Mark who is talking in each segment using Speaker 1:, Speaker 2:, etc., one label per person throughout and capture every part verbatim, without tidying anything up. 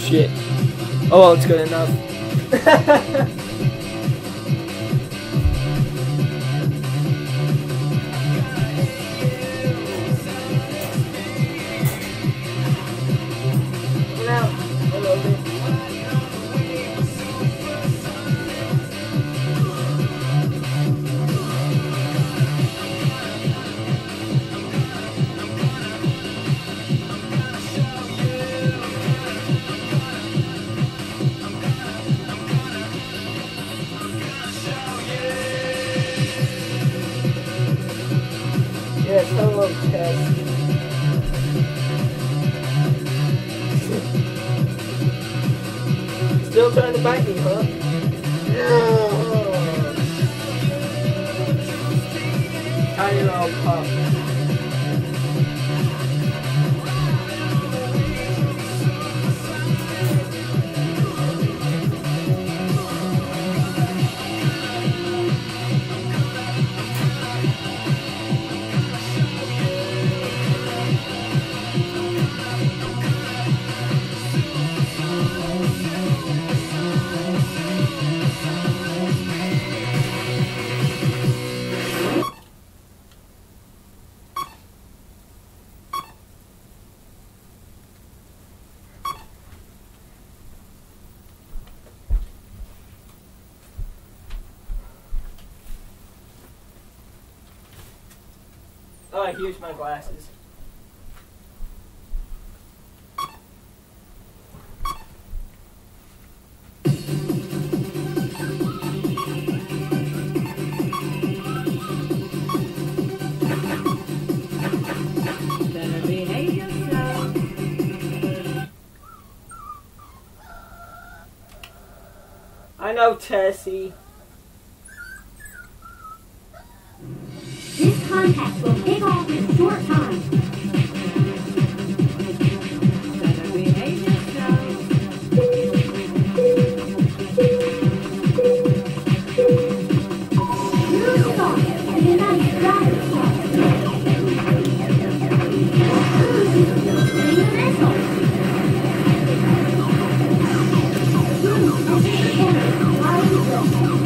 Speaker 1: shit. Oh well, it's good enough.
Speaker 2: Yes, hello, Tess. Still trying to bite me, huh? No! Tiny little pup. Alright, here's my glasses.
Speaker 3: Better behave yourself.
Speaker 2: I know, Tessie.
Speaker 4: This contest will kick off in a short time.
Speaker 3: Better behave yourself.
Speaker 4: New star, the United Driver Star. Bring the missile. Boom, enter the corner. While you go.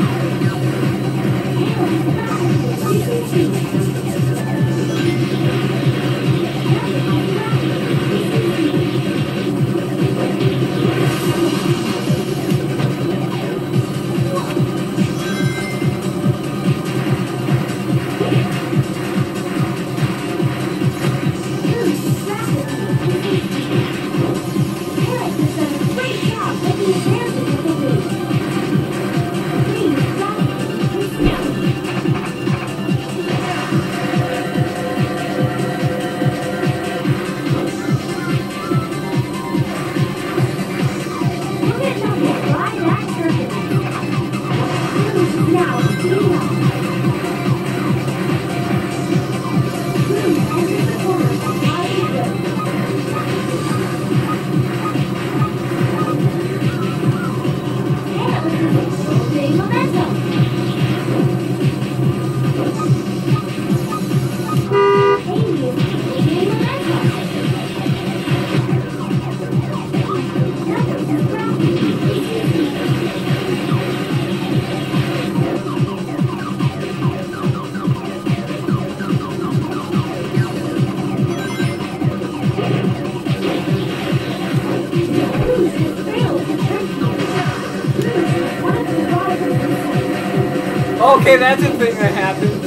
Speaker 2: Okay, that's a thing that happens.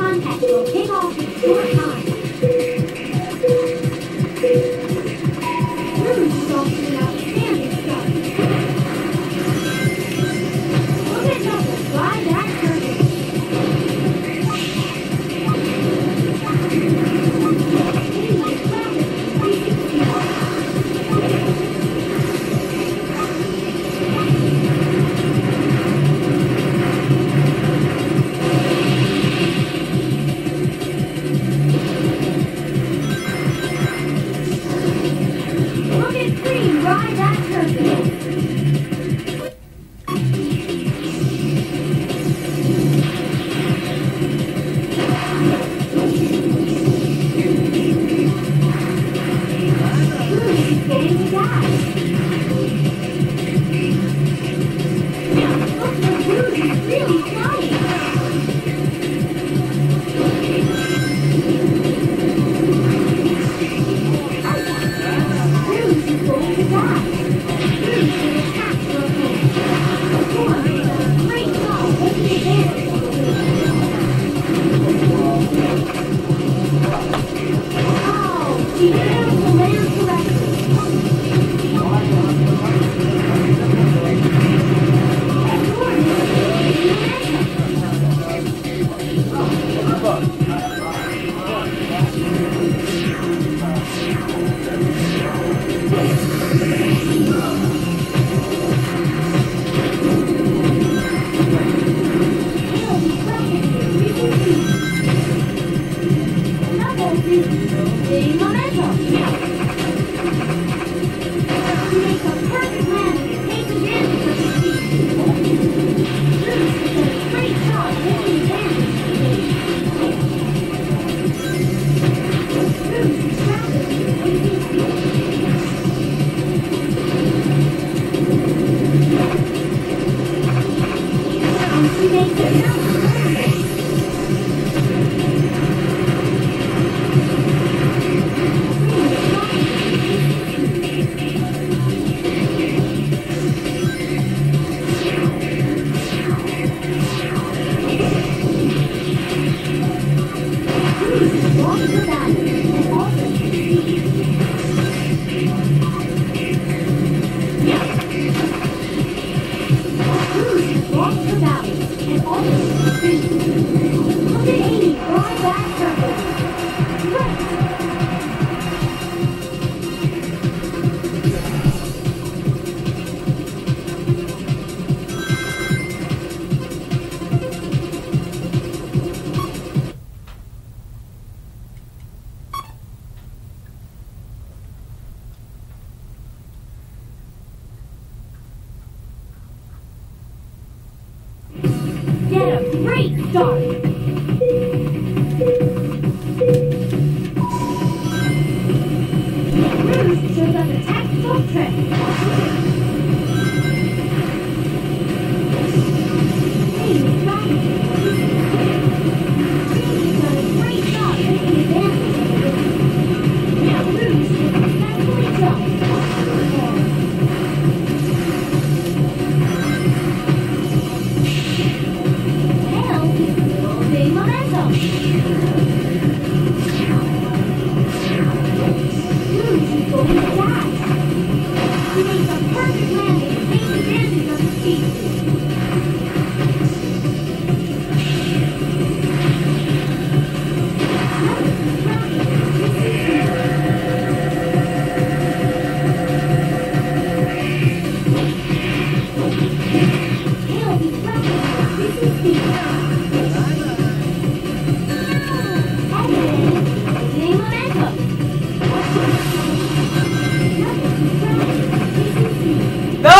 Speaker 4: contact will take off in a short time. Rouge is off to an outstanding start. Look at Knuckles fly that circle. Hitting like traffic in racing speed. Look at Green ride that circle. Rouge is going to die. Looks like Rouge is really flying. Rouge is going to die. Rouge will attack Purple. Four made a great job taking advantage of the lead. Oh, she failed to land correctly. Jordan is gaining momentum. Tail is rapidly increasing speed. Knuckles is gaining momentum. He makes a perfect landing and takes advantage of the speed. Rouge does a great job taking advantage of the lead. Rouge is rapidly increasing speed. And she makes another landing. Green is rapidly Rouge is lost the battle and also succeeds. Rouge has lost the battle and also succeeds. Look at Amy ride that circle. Great! Get a great start! Rouge shows us a tactical trick. Green is rapidly increasing speed. Green has done a great job taking advantage of the lead. Now Rouge will successfully jump. Tail is building momentum. Rouge is going to dash. He makes a perfect landing and takes advantage of the speed. Knuckles is rapidly increasing speed. Tail is rapidly increasing speed. Evan is building momentum. Knuckles is rapidly increasing speed.
Speaker 2: No!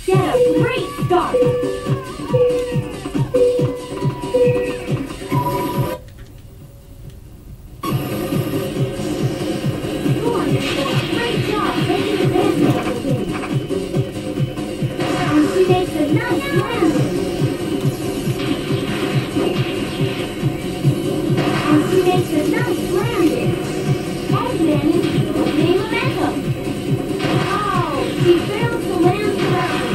Speaker 4: Get a great start. Storm did a great job taking advantage of the game. And she makes a nice landing. And she makes a nice landing. Eggman is still gaining momentum. Oh, she fails to land correctly.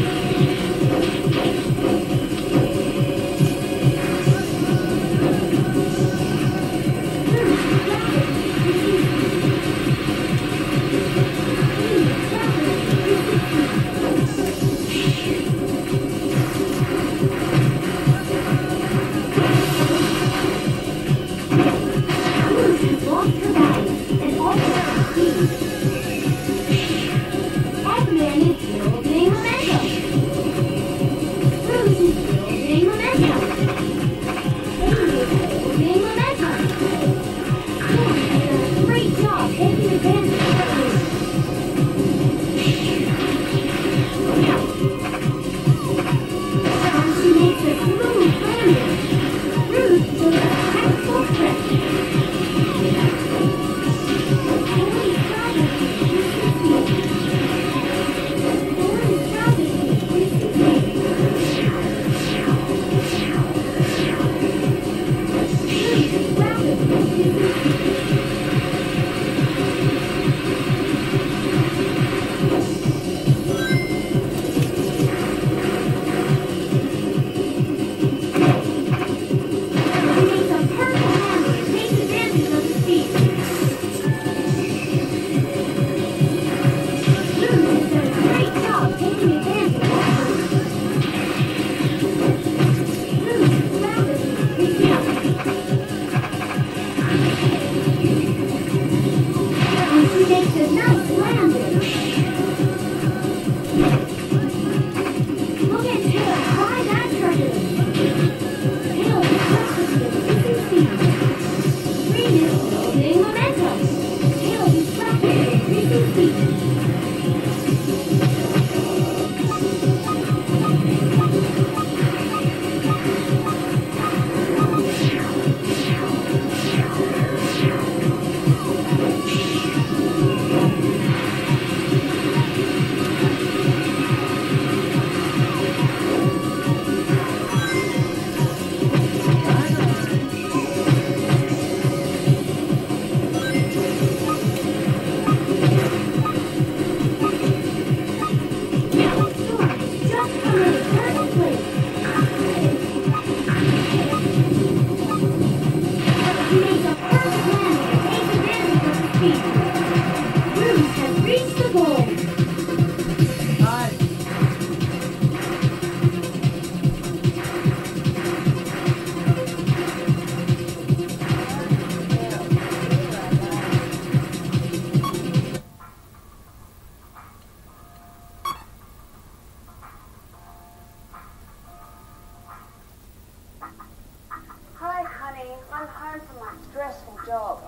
Speaker 4: Lost her balance and all her speed. Eggman is building momentum. Bruce is building momentum. Amy is building momentum. Storm has done a great job taking advantage of the lead. And she makes a smooth landing. Bruce does a tactful trick.
Speaker 5: Hi, honey. I'm home from my stressful job.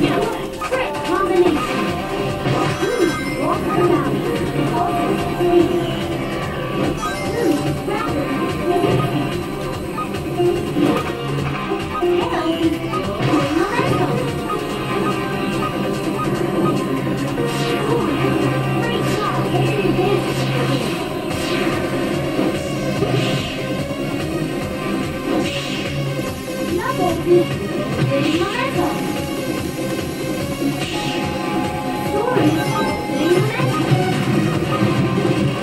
Speaker 4: Trick combination. Ooh, walk around. Also three. Ooh, rapid. Hell is building momentum. Ooh, great shot. Taking advantage. Knuckles is building momentum. Story is building momentum.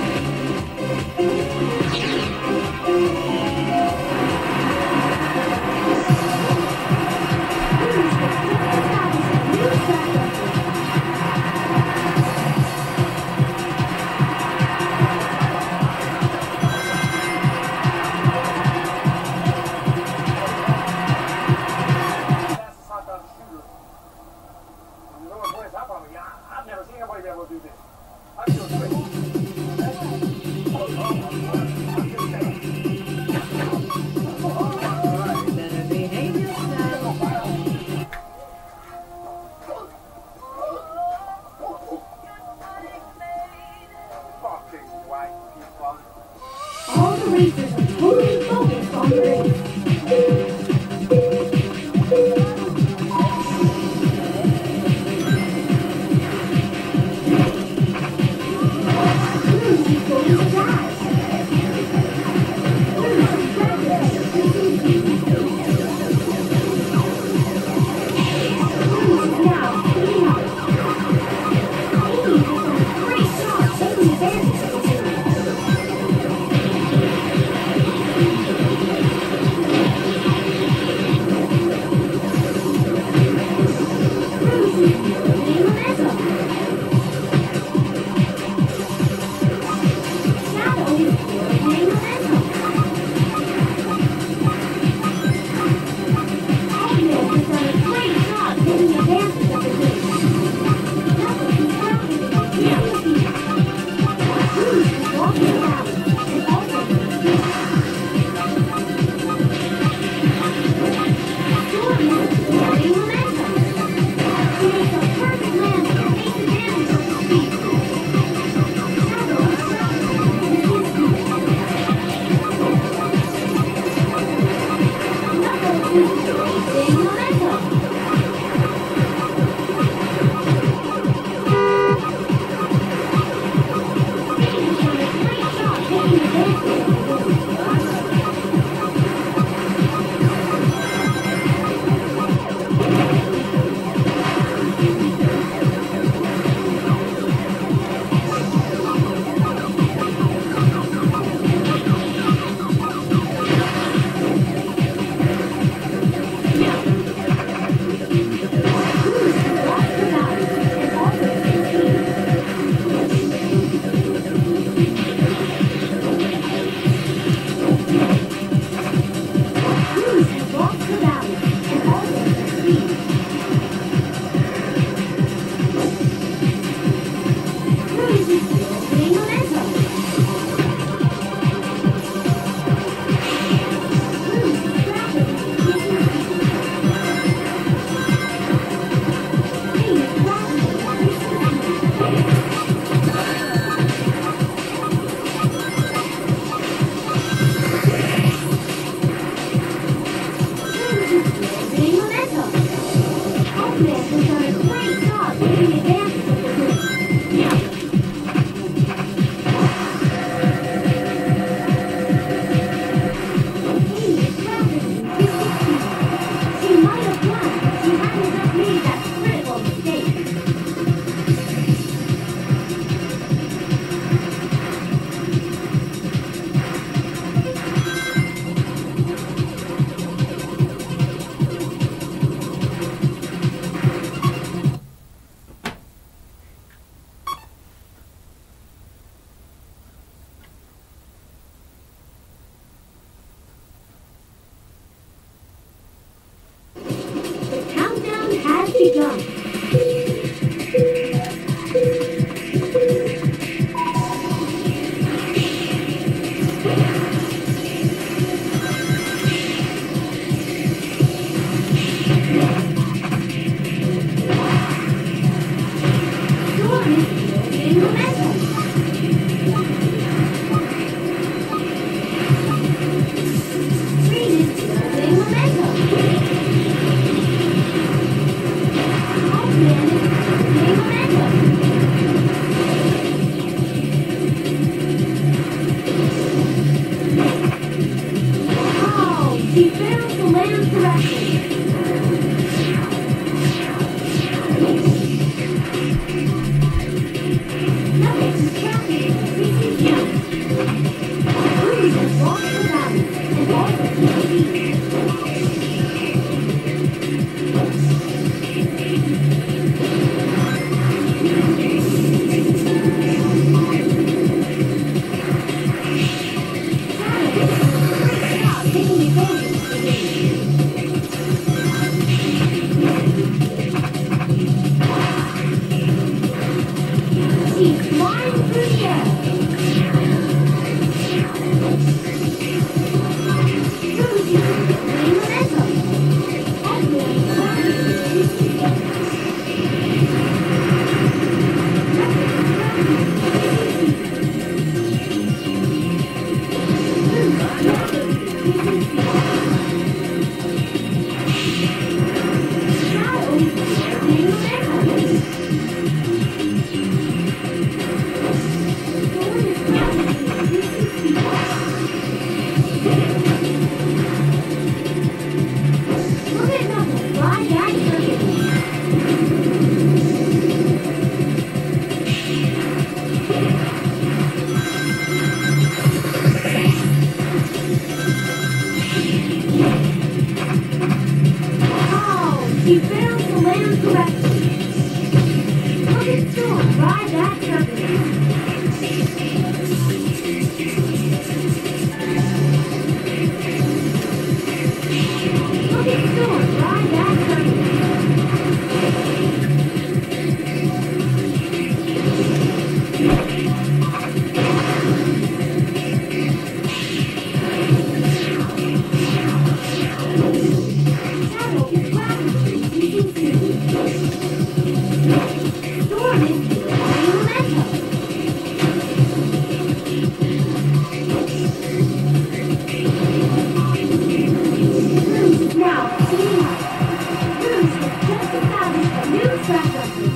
Speaker 6: Fastest hot dog shooter. You know what place I probably got? I've never seen anybody be able to do this. I feel great.
Speaker 3: Better behave yourself.
Speaker 6: Fucking white people.
Speaker 4: All the racers are totally focused on the race. Ooh, she's going to dash. Ooh, she's rapid. Ooh, she's now speeding up. Ooh, this is a great shot, taking advantage of the two. She fails to land correctly. Look at Storm ride that turbulence. Look at Storm ride that turbulence. Shadow is rapidly losing speed. Storm is gaining momentum. Bruce is now speeding up. Bruce has just established a new track record.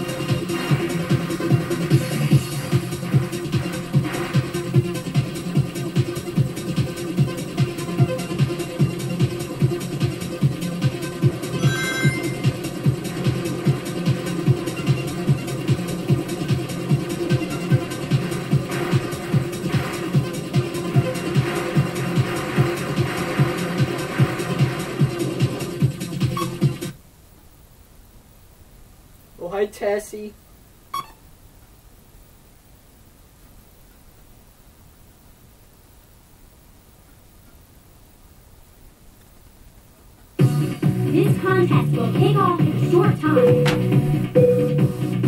Speaker 1: Oh, hi, Tessie.
Speaker 4: This contest will kick off in a short time.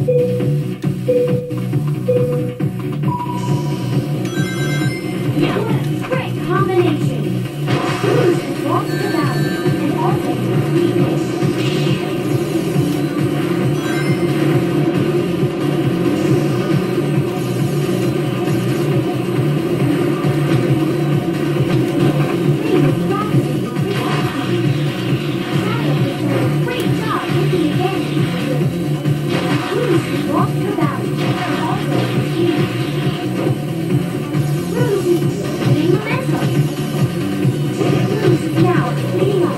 Speaker 4: Great combination. Bruce walks the valley and also succeeds. Great job taking advantage. Bruce walks the valley and also succeeds. Bruce is building momentum. Bruce is now speeding up.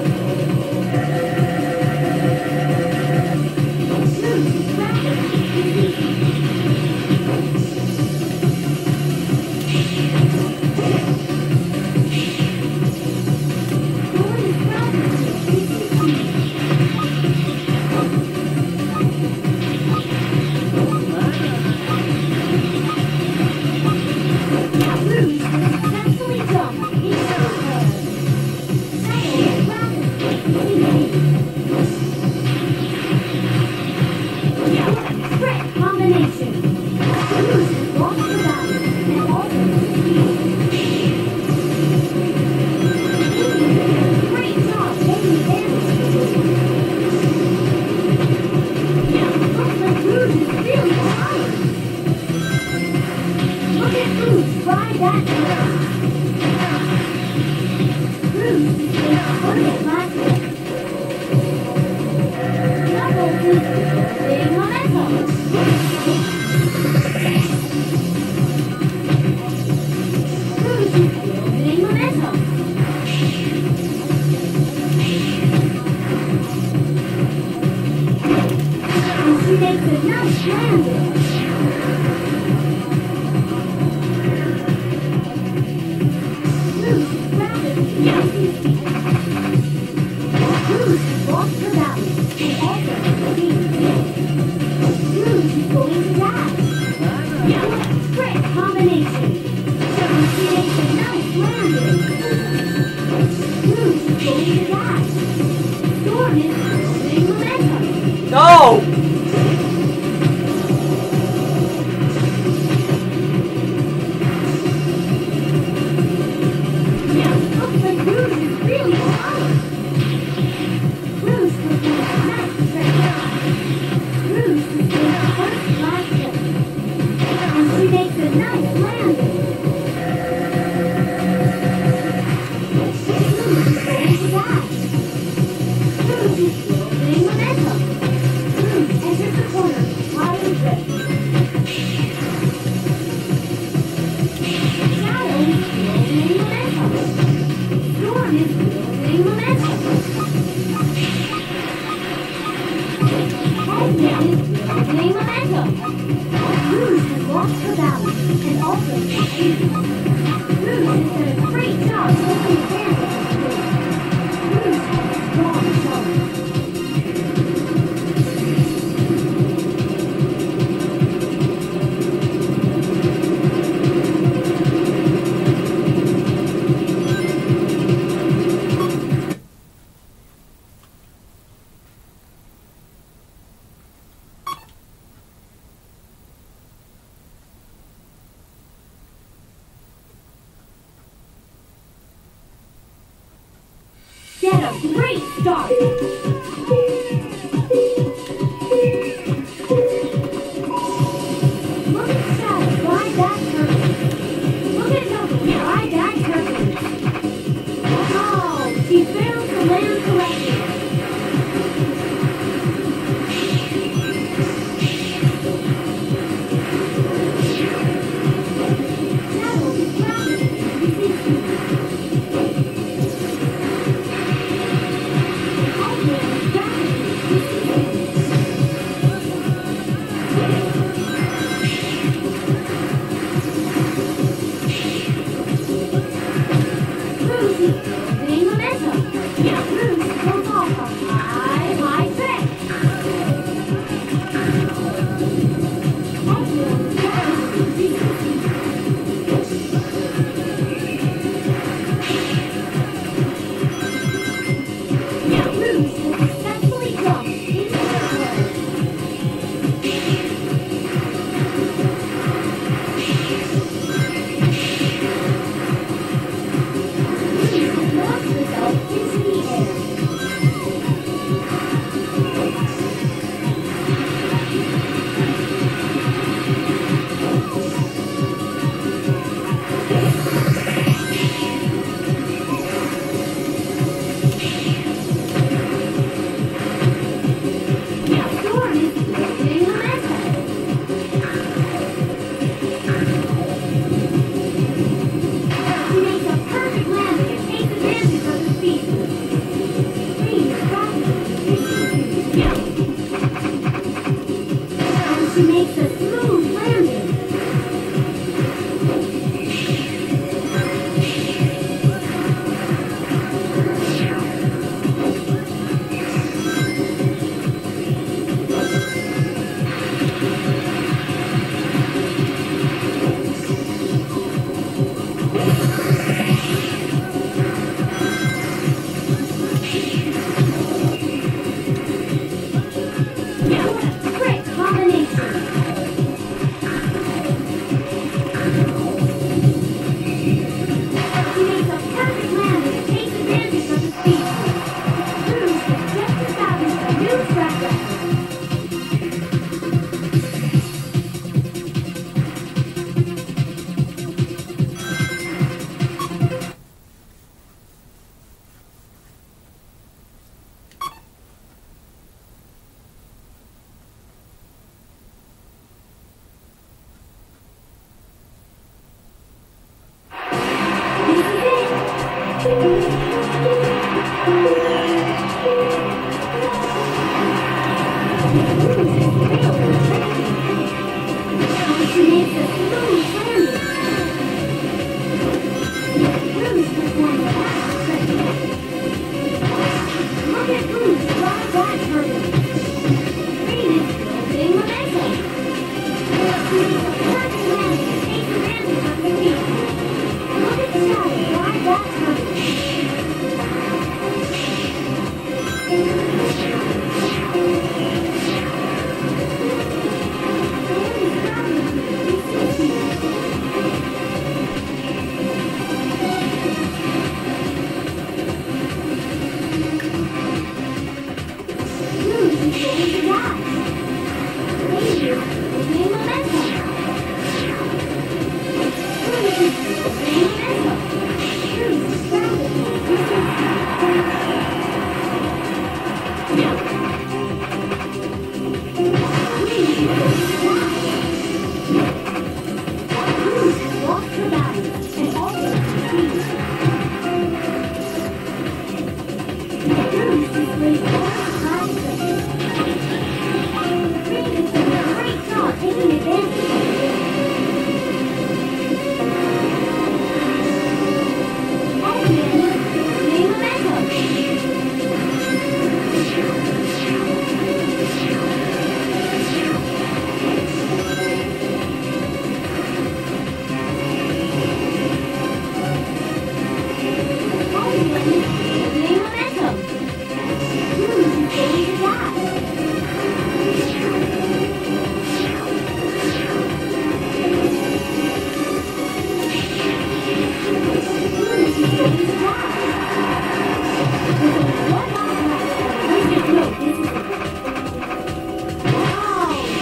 Speaker 4: Bruce is rapidly increasing. Storm is rapidly increasing speed. Bruce successfully jumped into the curve. Shadow is rapidly increasing. Great combination. Bruce walks the valley and also succeeds. Great job taking advantage. Looks like Bruce is really behind. Look at Bruce ride that curve. Bruce is in perfect last lap. Knuckles is building momentum. Bruce is building momentum. And she makes a nice landing. Bruce is rapidly increasing speed. Bruce walks the valley and also succeeds. Bruce is going to dash. Great combination. She makes a nice landing. Bruce is going to dash. Storm is building momentum.
Speaker 1: No!
Speaker 4: Looks like Bruce is really behind. Bruce performs a nice trick. Bruce is doing the first last trip. And she makes a nice landing. Bruce is going to dash. Bruce is building momentum. Bruce get a great start. Look at Shadow ride that turkey. Look at Nova ride that turkey. Oh, she failed to land correctly. Shadow is rapidly resisting. Eggman is rapidly resisting. Bruce is building momentum. Yeah, Bruce goes off a high, high track. Eggman is rapidly resisting. Yeah, Bruce has successfully jumped into the water. Bruce launched herself into the air. Now Storm is building momentum. She makes a perfect landing and takes advantage of the speed. Green is rapidly resisting. And she makes a smooth landing. Yeah, what a great combination. She makes a perfect landing and takes advantage of the speed. Bruce has just established a new track record. This is it. She makes a smooth landing. Bruce performs a fast trick. Look at Bruce ride that turtle. Green is building momentum. She makes a perfect landing and takes advantage of the speed. Look at Shadow ride that turtle. Storm is rapidly resisting.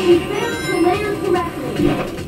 Speaker 4: You failed to land correctly.